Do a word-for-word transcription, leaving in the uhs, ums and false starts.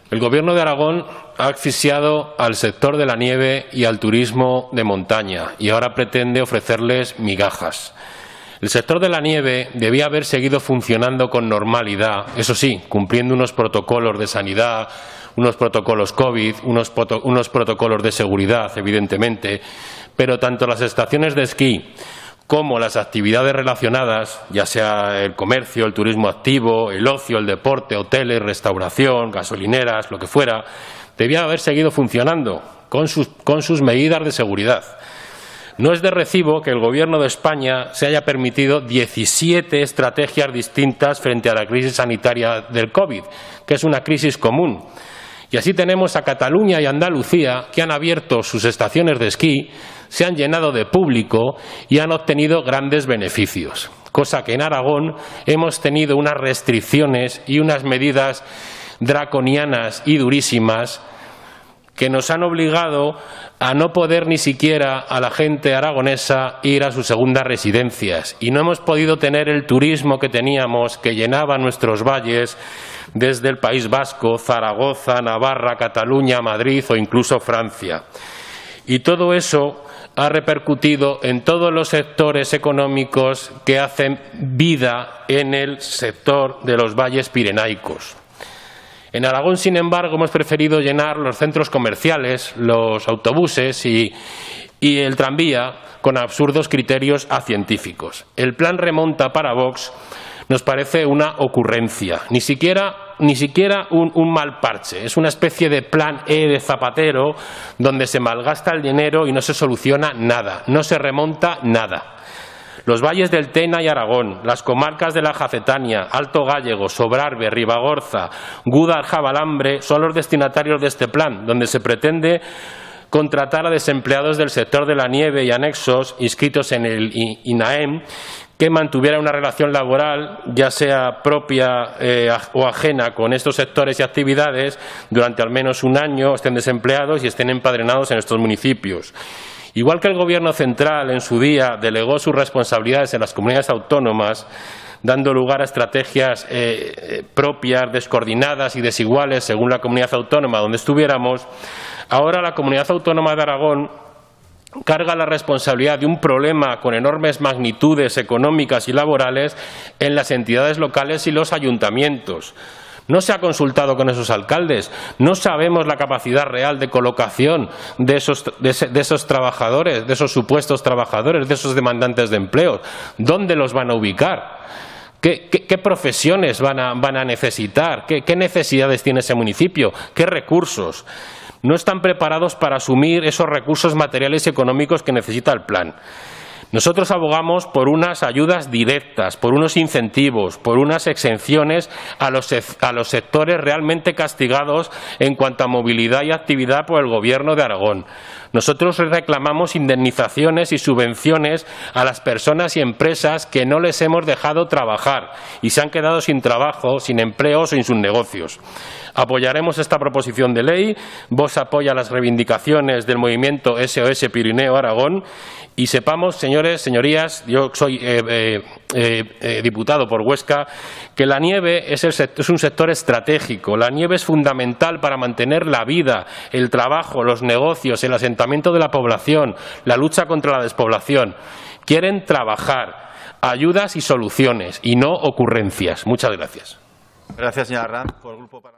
El Gobierno de Aragón ha asfixiado al sector de la nieve y al turismo de montaña y ahora pretende ofrecerles migajas. El sector de la nieve debía haber seguido funcionando con normalidad, eso sí, cumpliendo unos protocolos de sanidad, unos protocolos COVID, unos, unos protocolos de seguridad, evidentemente, pero tanto las estaciones de esquí como las actividades relacionadas, ya sea el comercio, el turismo activo, el ocio, el deporte, hoteles, restauración, gasolineras, lo que fuera, debía haber seguido funcionando con sus, con sus medidas de seguridad. No es de recibo que el Gobierno de España se haya permitido diecisiete estrategias distintas frente a la crisis sanitaria del COVID, que es una crisis común. Y así tenemos a Cataluña y Andalucía, que han abierto sus estaciones de esquí, se han llenado de público y han obtenido grandes beneficios, cosa que en Aragón hemos tenido unas restricciones y unas medidas draconianas y durísimas que nos han obligado a no poder ni siquiera a la gente aragonesa ir a sus segundas residencias y no hemos podido tener el turismo que teníamos, que llenaba nuestros valles desde el País Vasco, Zaragoza, Navarra, Cataluña, Madrid o incluso Francia. Y todo eso ha repercutido en todos los sectores económicos que hacen vida en el sector de los valles pirenaicos. En Aragón, sin embargo, hemos preferido llenar los centros comerciales, los autobuses y, y el tranvía con absurdos criterios acientíficos. El plan remonta para Vox nos parece una ocurrencia, ni siquiera, ni siquiera un, un mal parche. Es una especie de plan E de Zapatero donde se malgasta el dinero y no se soluciona nada, no se remonta nada. Los valles del Tena y Aragón, las comarcas de la Jacetania, Alto Gállego, Sobrarbe, Ribagorza, Gúdar, Jabalambre son los destinatarios de este plan, donde se pretende contratar a desempleados del sector de la nieve y anexos inscritos en el INAEM que mantuvieran una relación laboral, ya sea propia eh, o ajena con estos sectores y actividades, durante al menos un año, estén desempleados y estén empadronados en estos municipios. Igual que el Gobierno central en su día delegó sus responsabilidades en las comunidades autónomas, dando lugar a estrategias eh, propias, descoordinadas y desiguales según la comunidad autónoma donde estuviéramos, ahora la Comunidad Autónoma de Aragón carga la responsabilidad de un problema con enormes magnitudes económicas y laborales en las entidades locales y los ayuntamientos. No se ha consultado con esos alcaldes, no sabemos la capacidad real de colocación de esos, de, ese, de esos trabajadores, de esos supuestos trabajadores, de esos demandantes de empleo. ¿Dónde los van a ubicar? ¿Qué, qué, qué profesiones van a, van a necesitar? ¿Qué, ¿Qué necesidades tiene ese municipio? ¿Qué recursos? No están preparados para asumir esos recursos materiales y económicos que necesita el plan. Nosotros abogamos por unas ayudas directas, por unos incentivos, por unas exenciones a los, a los sectores realmente castigados en cuanto a movilidad y actividad por el Gobierno de Aragón. Nosotros reclamamos indemnizaciones y subvenciones a las personas y empresas que no les hemos dejado trabajar y se han quedado sin trabajo, sin empleos o sin sus negocios. Apoyaremos esta proposición de ley. Vox apoya las reivindicaciones del movimiento S O S Pirineo Aragón y sepamos, señores, señorías, yo soy eh, eh, eh, diputado por Huesca, que la nieve es, el sector, es un sector estratégico. La nieve es fundamental para mantener la vida, el trabajo, los negocios, el asentamiento de la población, la lucha contra la despoblación. Quieren trabajar, ayudas y soluciones y no ocurrencias. Muchas gracias. Gracias, señora Arranz. Por el grupo